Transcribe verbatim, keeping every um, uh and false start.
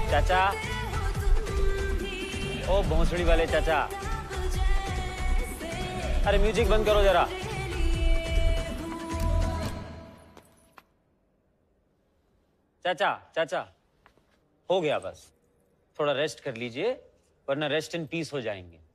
चाचा, ओ भोंसड़ी वाले चाचा, अरे म्यूजिक बंद करो जरा। चाचा चाचा, हो गया बस, थोड़ा रेस्ट कर लीजिए वरना रेस्ट इन पीस हो जाएंगे।